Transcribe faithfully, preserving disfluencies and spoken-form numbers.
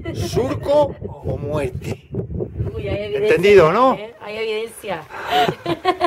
surco o muerte. Uy, hay evidencia, ¿entendido, no? ¿eh? Hay evidencia.